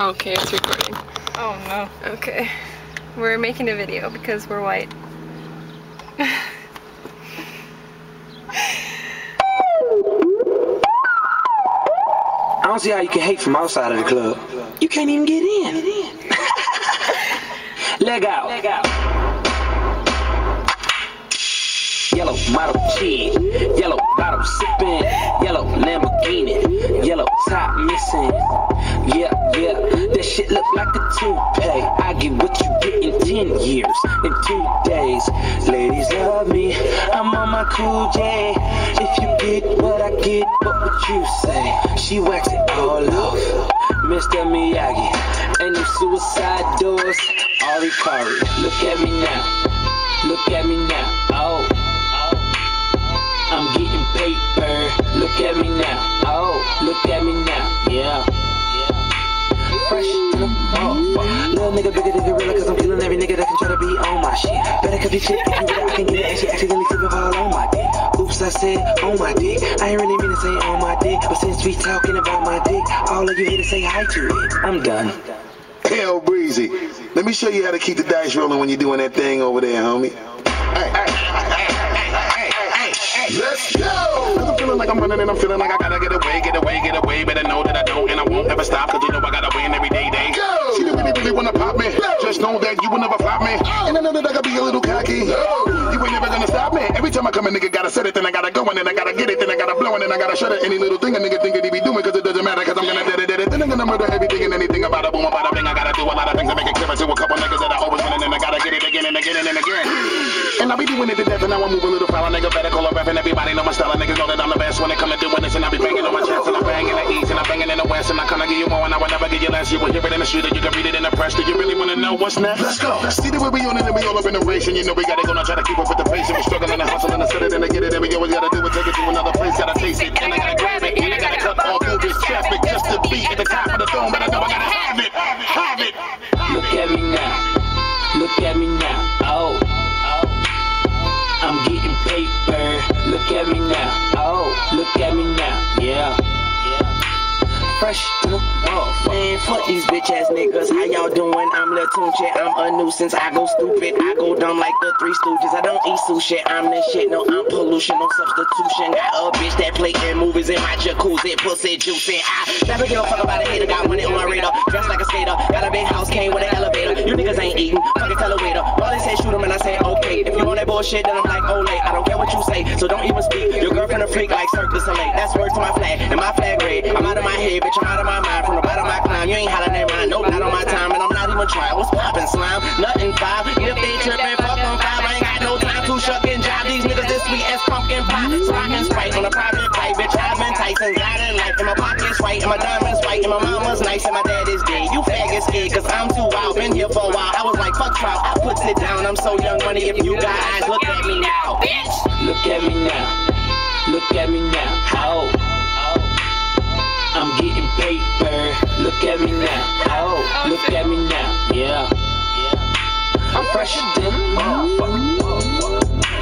Okay, it's recording. Oh no. Okay. We're making a video because we're white. I don't see how you can hate from outside of the club. You can't even get in. Leg out. Yellow model kid, yellow bottle sipping, yellow Lamborghini, yellow top missing. Yeah, that shit look like a toupee. I get what you get in 10 years, in 2 days. Ladies love me, I'm on my cool J. If you get what I get, what would you say? She wax it all off, Mr. Miyagi. And them suicide doors, Ari Kari. Look at me now, oh. I'm getting paper, look at me now, oh, look at me now, yeah. Fresh to the motherfucker. Little nigga bigger than gorilla, cause I'm killing every nigga that can try to be on my shit. Better cut your chick if you with it, I can get it, and she accidentally slipping all on my dick. Oops, I said on my dick, I ain't really mean to say on my dick, but since we talking about my dick, all of you here to say hi to it. I'm done. Hell, Breezy, let me show you how to keep the dice rolling when you're doing that thing over there, homie. Let's go! I'm feeling like I'm running and I'm feeling like I gotta get away. Better know that I don't and I won't ever stop, cause you know I gotta win every day. Go! She really wanna pop me. No. Just know that you will never flop me. Oh. And I know that I gotta be a little cocky. No. You ain't never gonna stop me. Every time I come a nigga gotta set it, then I gotta go and then I gotta get it, then I gotta blow and then I gotta shut it. Any little thing a nigga think that he be doing, cause it doesn't matter, cause I'm gonna dead it. Then I'm gonna murder everything and anything about a boom, about a bing. I gotta do a lot of things to make it clear to a couple niggas that I always win and then I gotta get it again and again and again. And I be doing it to death and now I move a little foul. Nigga better call a ref and everybody know my style. Niggas know that I'm the best when it come to doing this. And I be banging on my chest and I'm banging the east and I'm banging in the west. And I kinda give you more and I will never give you less. You will hear it in the street or you can read it in the press. Do you really wanna know what's next? Let's go. See the way we on it and we all up in the race. And you know we gotta go now try to keep up with the pace. And we struggling to hustle and to set it and to get it. And we always gotta do it, take it to another place. Gotta taste it and I gotta grab it. And I gotta cut all through this traffic just to be at the top of the throne. But I know I gotta have it. Look at me now, oh. I'm getting paper, look at me now, oh, look at me now, yeah. Fresh to the man, fuck these bitch ass niggas, how y'all doing? I'm Lil Tunchi, I'm a nuisance, I go stupid, I go dumb like the Three Stooges. I don't eat sushi, I'm the shit, no, I'm pollution, no substitution. Got a bitch that play in movies in my jacuzzi, pussy juicy. I never give a fuck about a hater, got money on my radar, dressed like a skater, got a big house, came with an elevator. You niggas ain't eating, fucking tell a waiter. All they say shoot him and I say okay. If you on that bullshit, then I'm like, oh late. I don't care what you say, so don't even speak. Your girlfriend a freak like Cirque du Soleil. That's word to my flag, and my flag red. I'm out of my head, bitch, I'm out of my mind. From the bottom of my climb, you ain't hollering at mine. Nope, not on my time, and I'm not even trying. What's poppin', slime? Nothing 5. If they trippin', fuck on 5. I ain't got no time to shuck and jive. These niggas this sweet as pumpkin pie. Smoking Sprite on a private flight, bitch. I've been Tyson, got in life. And my pocket's white, and my diamonds white, and my mama's nice, and my dad is dead. You faggot scared, cause I'm too wild. Been here for a while. I was like, fuck trial. I put it down. I'm so young money. If you got eyes, look at me now, bitch. Look at me now. Look at me now. Oh. I'm getting paper. Look at me now. Oh, look at me now. Yeah. I'm fresher than a motherfucker.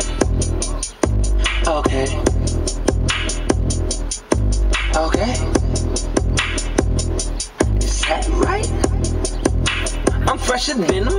Okay. Is that right? I'm fresher than a